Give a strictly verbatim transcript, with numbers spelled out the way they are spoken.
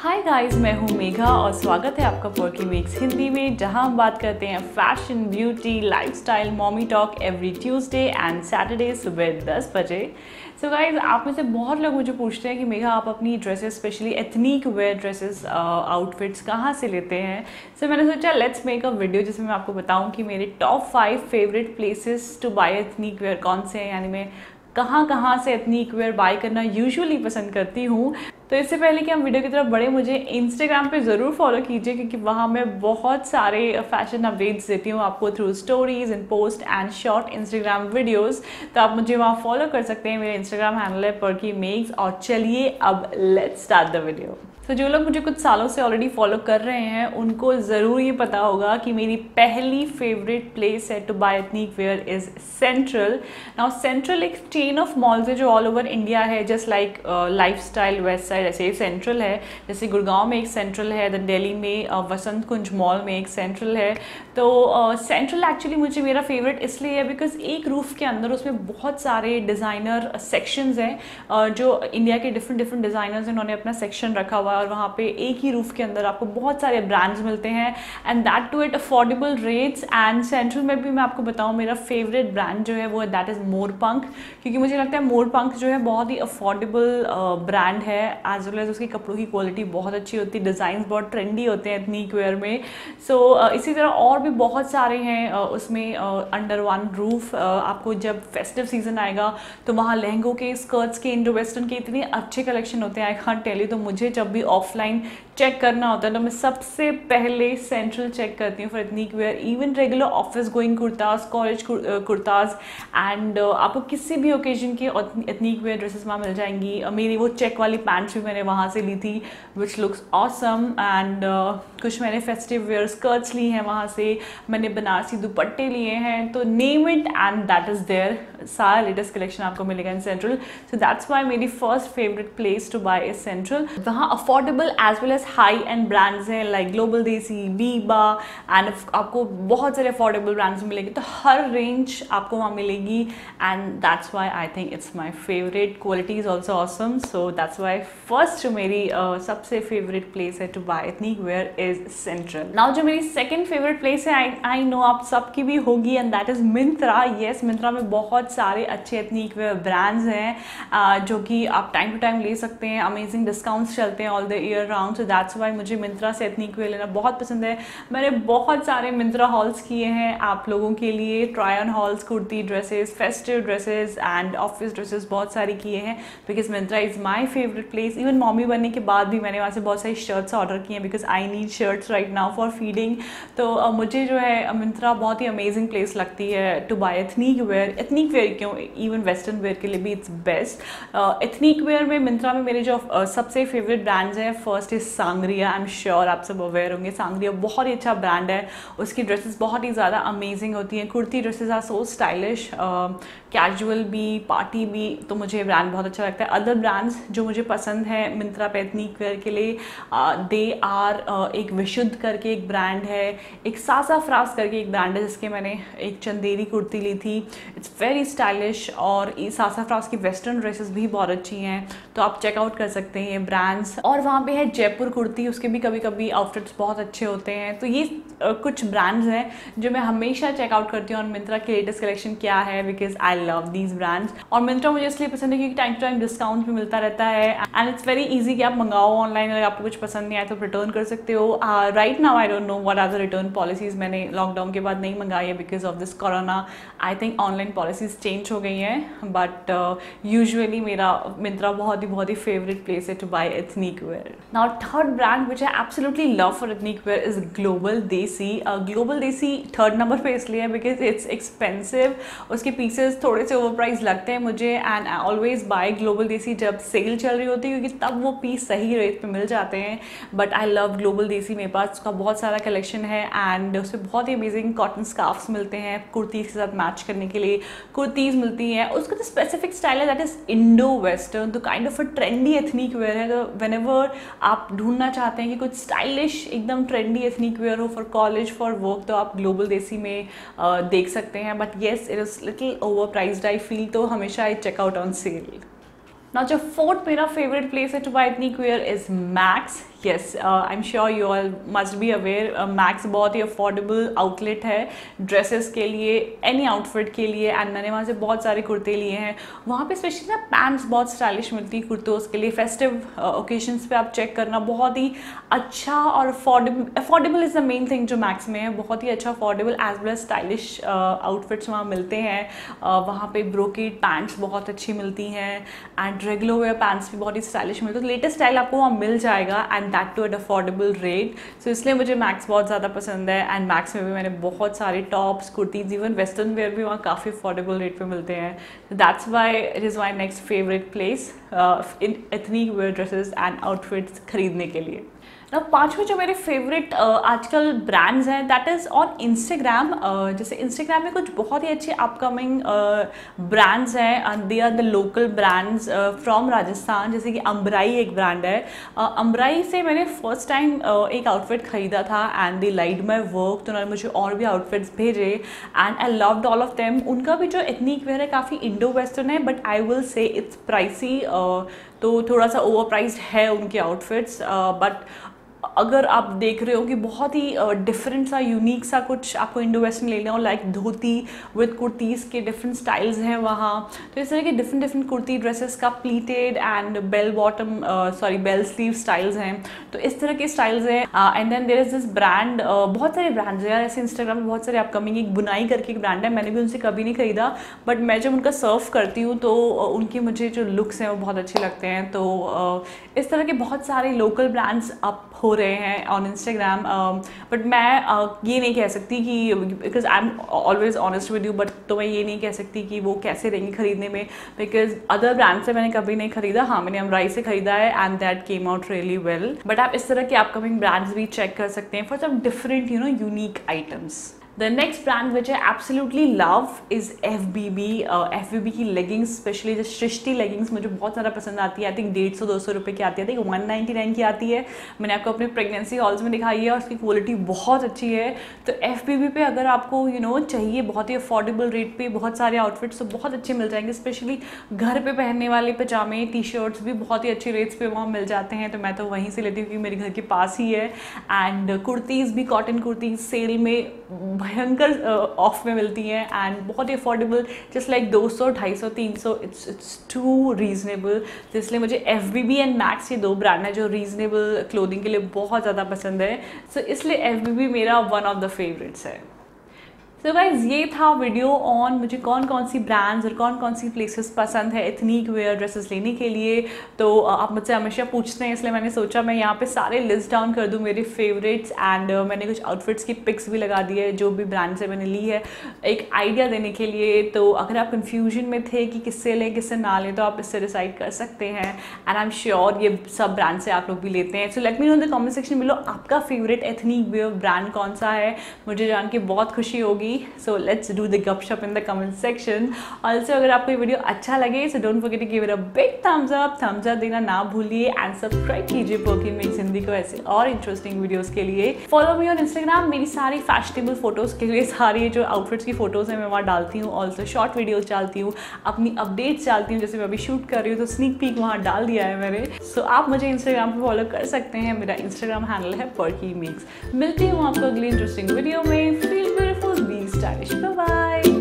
Hi guys, मैं हूँ मेघा और स्वागत है आपका पर्की मेक्स हिंदी में, जहाँ हम बात करते हैं fashion, beauty, lifestyle, mommy talk every Tuesday and Saturday सुबह दस बजे। सो गाइस, आप में से बहुत लोग मुझे पूछते हैं कि मेघा आप अपनी dresses, specially ethnic wear dresses, outfits कहाँ से लेते हैं। सो so, मैंने सोचा लेट्स मेक अ वीडियो जिसमें मैं आपको बताऊँ कि मेरे top five favourite places to buy ethnic wear कौन से हैं, यानी मैं कहाँ कहाँ से एथनिक वेयर बाय करना यूजुअली पसंद करती हूँ। तो इससे पहले कि हम वीडियो की तरफ बढ़े, मुझे इंस्टाग्राम पे ज़रूर फॉलो कीजिए, क्योंकि वहाँ मैं बहुत सारे फैशन अपडेट्स देती हूँ आपको through stories and post and short Instagram videos. तो आप मुझे वहाँ फॉलो कर सकते हैं। मेरे इंस्टाग्राम हैंडल है पर्की मेक्स। और चलिए अब लेट्स स्टार्ट द वीडियो। तो जो लोग मुझे कुछ सालों से ऑलरेडी फॉलो कर रहे हैं उनको ज़रूर ये पता होगा कि मेरी पहली फेवरेट प्लेस है to buy ethnic wear is Central. Now Central एक चेन ऑफ मॉल्स है जो ऑल ओवर इंडिया है, just like Lifestyle Westside ऐसे सेंट्रल है। जैसे गुड़गांव में एक सेंट्रल है, देन दिल्ली में uh, वसंत कुंज मॉल में एक सेंट्रल है। तो सेंट्रल uh, एक्चुअली मुझे मेरा फेवरेट इसलिए है बिकॉज एक रूफ के अंदर उसमें बहुत सारे डिज़ाइनर सेक्शंस हैं, uh, जो इंडिया के डिफरेंट डिफरेंट डिज़ाइनर्स इन्होंने अपना सेक्शन रखा हुआ है, और वहाँ पे एक ही रूफ के अंदर आपको बहुत सारे ब्रांड्स मिलते हैं and that too at affordable rates. And Central में भी मैं आपको बताऊँ, मेरा फेवरेट ब्रांड जो है वो दैट इज़ मोरपंख, क्योंकि मुझे लगता है मोरपंख जो है बहुत ही अफोर्डेबल ब्रांड है, एज वेल एज उसकी कपड़ों की क्वालिटी बहुत अच्छी होती है, डिज़ाइन बहुत ट्रेंडी होते हैं एथनिक वेयर में। सो so, uh, इसी तरह और भी बहुत सारे हैं uh, उसमें अंडर वन रूफ। आपको जब फेस्टिव सीजन आएगा तो वहाँ लहंगों के, स्कर्ट्स के, इंडो वेस्टर्न के इतने अच्छे कलेक्शन होते हैं, आई कांट टेल यू। तो मुझे जब भी ऑफलाइन चेक करना होता है तो मैं सबसे पहले सेंट्रल चेक करती हूँ for ethnic wear, even regular office going kurtas, college kurtas, and आपको किसी भी ओकेजन के एथनिक वेयर ड्रेसेस वहाँ मिल जाएंगी। मेरी वो चेक वाली पैंट्स भी मैंने वहाँ से ली थी विच लुक्स ऑसम। एंड कुछ मैंने फेस्टिव वेयर स्कर्ट्स ली हैं वहाँ से, मैंने बनारसी दुपट्टे लिए हैं, तो name it and that is there. सारा लेटेस्ट कलेक्शन आपको मिलेगा in Central. So that's why मेरी first favourite place to buy is Central. वहाँ affordable as well as high end brands हैं like Global Desi, Biba, and आपको बहुत सारे अफोर्डेबल ब्रांड्स मिलेंगे। तो हर रेंज आपको वहाँ मिलेगी and that's why I think it's my favourite. Quality is also awesome, so that's why first मेरी uh, सबसे फेवरेट प्लेस है to buy ethnic wear is Central. Now जो मेरी सेकेंड फेवरेट प्लेस है, आई आई नो आप सबकी भी होगी, and that is Myntra. Yes, Myntra में बहुत सारे अच्छे एथनिक वेयर ब्रांड्स हैं uh, जो कि आप टाइम टू टाइम ले सकते हैं। अमेजिंग डिस्काउंट्स चलते हैं all the year round. So that's why मुझे मिंत्रा से एथनिक वेयर लेना बहुत पसंद है। मैंने बहुत सारे मिंत्रा हॉल्स किए हैं आप लोगों के लिए, try on hauls, kurti dresses, festive dresses and office dresses बहुत सारी किए हैं, because Myntra is my favourite place. Even mommy बनने के बाद भी मैंने वहाँ से बहुत सारी शर्ट्स ऑर्डर की हैं, because I need shirts right now for feeding. तो uh, मुझे जो है मिंत्रा बहुत ही अमेजिंग प्लेस लगती है to buy ethnic wear. Ethnic wear क्यों, इवन वेस्टर्न वेयर के लिए भी इट्स बेस्ट। एथनिक वेयर में मिंत्रा में मेरे जो uh, सबसे फेवरेट ब्रांड्स हैं, first is Sangria. I am sure आप सब अवेयर होंगे, सांगरिया बहुत ही अच्छा ब्रांड है। उसकी ड्रेसेस बहुत ही ज़्यादा अमेजिंग होती हैं। Kurti dresses are so stylish, casual भी, पार्टी भी, तो मुझे ब्रांड बहुत अच्छा लगता है। अदर ब्रांड्स जो मुझे पसंद है मिंत्रा पे एथनिक वेयर के लिए, दे uh, आर uh, एक विशुद्ध करके एक ब्रांड है, एक सासा फ्रास करके एक ब्रांड है जिसके मैंने एक चंदेरी कुर्ती ली थी, इट्स वेरी स्टाइलिश। और सासा फ्रास की वेस्टर्न ड्रेसेस भी बहुत अच्छी हैं, तो आप चेकआउट कर सकते हैं ये ब्रांड्स। और वहाँ पे है जयपुर कुर्ती, उसके भी कभी कभी आउटफिट्स बहुत अच्छे होते हैं। तो ये uh, कुछ ब्रांड्स हैं जो मैं हमेशा चेकआउट करती हूँ और मिंत्रा की लेटेस्ट कलेक्शन क्या है, because I love these brands. और मिंत्रा मुझे इसलिए पसंद है क्योंकि टाइम टू टाइम डिस्काउंट भी मिलता रहता है, एंड इट्स वेरी ईजी कि आप मंगाओ ऑनलाइन, अगर आपको कुछ पसंद नहीं आए तो रिटर्न कर सकते हो। Right now I don't know what are the return policies, मैंने लॉकडाउन के बाद नहीं मंगाई है because of this corona. I think online policies change हो गई हैं, बट यूजुअली मेरा मिंत्रा बहुत ही बहुत ही फेवरेट प्लेस है to buy ethnic wear. Now third brand which I absolutely love for ethnic wear is Global Desi. Global Desi third number पे इसलिए है बिकॉज इट्स एक्सपेंसिव, उसके पीसेस थोड़े से ओवर प्राइस लगते हैं मुझे, and I always buy Global Desi जब सेल चल रही होती है, क्योंकि तब वो पीस सही रेट पे मिल जाते हैं। बट आई लव ग्लोबल देसी, मेरे पास उसका बहुत सारा कलेक्शन है, एंड उसमें बहुत ही अमेजिंग कॉटन स्कार्फ्स मिलते हैं कुर्ती के साथ मैच करने के लिए, कुर्तीज़ मिलती हैं। उसका जो स्पेसिफिक स्टाइल है दैट इज़ इंडो वेस्टर्न, तो kind of a trendy ethnic wear है। तो वेन एवर आप ढूंढना चाहते हैं कि कुछ स्टाइलिश एकदम ट्रेंडी एथनिक वेयर हो फॉर कॉलेज, फॉर वर्क, तो आप ग्लोबल देसी में uh, देख सकते हैं। But yes, it is little over priced I feel, तो हमेशा I checkout on sale. Now जो फोर्थ मेरा फेवरेट प्लेस है to buy ethnic wear is Max. Yes, I am sure you all must be aware, Max बहुत ही affordable outlet है dresses के लिए, एनी आउटफिट के लिए। एंड मैंने वहाँ से बहुत सारे कुर्ते लिए हैं। वहाँ पे स्पेशली ना पैंट्स बहुत स्टाइलिश मिलती है कुर्तों के लिए। फेस्टिव ओकेजन्स पे आप चेक करना, बहुत ही अच्छा और affordable affordable is the main thing जो मैक्स में है। बहुत ही अच्छा affordable as well as stylish outfits वहाँ मिलते हैं। uh, वहाँ पे ब्रोकेड पैंट्स बहुत अच्छी मिलती हैं एंड रेगुलर वेयर पैंट्स भी बहुत ही स्टाइलिश मिलते हैं। तो लेटेस्ट स्टाइल आपको वहाँ मिल जाएगा and that too at affordable rate. So इसलिए मुझे मैक्स बहुत ज़्यादा पसंद है। एंड मैक्स में भी मैंने बहुत सारे tops, kurtis, even western wear भी वहाँ काफ़ी अफोर्डेबल रेट पे मिलते हैं। That's why it is my next favourite place in ethnic wear dresses and outfits खरीदने के लिए। ना पांचवें जो मेरे फेवरेट आजकल ब्रांड्स हैं दैट इज़ ऑन इंस्टाग्राम। जैसे इंस्टाग्राम में कुछ बहुत ही अच्छे अपकमिंग ब्रांड्स हैं, they are the local brands from Rajasthan. जैसे कि अम्बराई एक ब्रांड है। अम्बराई से मैंने फर्स्ट टाइम एक आउटफिट ख़रीदा था and they liked my work, तो उन्होंने मुझे और भी आउटफिट्स भेजे and I loved all of them. उनका भी जो एथनिक वेयर है काफ़ी इंडो वेस्टर्न है, but I will say it's pricey, तो थोड़ा सा ओवर प्राइस्ड है उनके आउटफिट्स। बट अगर आप देख रहे हो कि बहुत ही डिफरेंट सा, यूनिक सा कुछ आपको इंडो वेस्टर्न लेना हो, लाइक धोती विद कुर्तीज़ के डिफरेंट स्टाइल्स हैं वहाँ। तो इस तरह के डिफरेंट डिफरेंट कुर्ती ड्रेसेस का pleated and bell bottom sorry bell sleeve styles हैं। तो इस तरह के स्टाइल्स हैं। And then there is this brand, बहुत सारे ब्रांड्स हैं ऐसे इंस्टाग्राम में, बहुत सारे अपकमिंग। एक बुनाई करके एक ब्रांड है, मैंने भी उनसे कभी नहीं खरीदा, बट मैं जब उनका सर्व करती हूँ तो उनके मुझे जो लुक्स हैं वो बहुत अच्छे लगते हैं। तो इस तरह के बहुत सारे लोकल ब्रांड्स अप हो रहे हैं ऑन इंस्टाग्राम। बट मैं uh, ये नहीं कह सकती कि, because I am always honest with you, but तो मैं ये नहीं कह सकती कि वो कैसे रहेंगी खरीदने में, बिकॉज अदर ब्रांड से मैंने कभी नहीं खरीदा। हाँ, मैंने अम्बराई से खरीदा है and that came out really well. But आप इस तरह के अपकमिंग ब्रांड्स भी चेक कर सकते हैं for some different you know unique items. The next brand which I absolutely love is F B B. uh, F B B की leggings, specially जो सृष्टि leggings मुझे बहुत ज़्यादा पसंद आती है। आई थिंक डेढ़ सौ दो सौ रुपये की आती है, I think one ninety nine की आती है। मैंने आपको अपने प्रेगनेंसी हॉल्स में दिखाई है और उसकी क्वालिटी बहुत अच्छी है। तो F B B पे अगर आपको यू you नो know, चाहिए बहुत ही अफोर्डेबल रेट पे बहुत सारे आउटफिट्स तो बहुत अच्छे मिल जाएंगे। स्पेशली घर पे पहनने वाले पजामे, टी शर्ट्स भी बहुत ही अच्छे रेट्स पे वहाँ मिल जाते हैं। तो मैं तो वहीं से लेती हूँ क्योंकि मेरे घर के पास ही है। एंड कुर्तीज़ भी, कॉटन कुर्तीज़ सेल में भयंकर ऑफ में मिलती हैं एंड बहुत ही अफोर्डेबल, जस्ट लाइक दो सौ, ढाई सौ, तीन सौ, इट्स इट्स टू रीजनेबल। तो इसलिए मुझे F B B and Max ये दो ब्रांड है जो रीजनेबल क्लोथिंग के लिए बहुत ज़्यादा पसंद है। सो so, इसलिए एफ बी बी मेरा वन ऑफ द फेवरेट्स है। तो so गाइज ये था वीडियो ऑन मुझे कौन कौन सी ब्रांड्स और कौन कौन सी प्लेसेस पसंद है एथनिक वेयर ड्रेसेस लेने के लिए। तो आप मुझसे हमेशा पूछते हैं, इसलिए मैंने सोचा मैं यहाँ पे सारे लिस्ट डाउन कर दूँ मेरे फेवरेट्स। एंड uh, मैंने कुछ आउटफिट्स की पिक्स भी लगा दी है जो भी ब्रांड से मैंने ली है, एक आइडिया देने के लिए। तो अगर आप कन्फ्यूजन में थे कि किससे लें किससे ना लें, तो आप इससे डिसाइड कर सकते हैं। एंड आई एम श्योर ये सब ब्रांड से आप लोग भी लेते हैं। So let me know in the comment section below आपका फेवरेट एथनिक वेयर ब्रांड कौन सा है, मुझे जान के बहुत खुशी होगी। So let's do the gupshup in the comment section. Also अगर आपको ये वीडियो अच्छा लगे so don't forget to give it a big thumbs up. thumbs up देना ना भूलिए and subscribe कीजिए पोकी मिक्स हिंदी को ऐसे और इंटरेस्टिंग वीडियोस के लिए। Follow me on Instagram, मेरी सारी फैशनेबल फोटोज़ के लिए सारी जो आउटफिट्स की फोटोज़ हैं मैं वहाँ डालती हूँ। ऑल्सो शॉर्ट वीडियोज़ डालती हूँ, अपनी अपडेट्स डालती हूँ, जैसे मैं अभी शूट कर रही हूँ तो स्नीक पीक वहाँ डाल दिया है मैंने। सो so, आप मुझे इंस्टाग्राम पर फॉलो कर सकते हैं, मेरा इंस्टाग्राम हैंडल है पर्की मिक्स। मिलती हूँ आपको अगली इंटरेस्टिंग वीडियो में। Feel beautiful, be stylish, bye bye.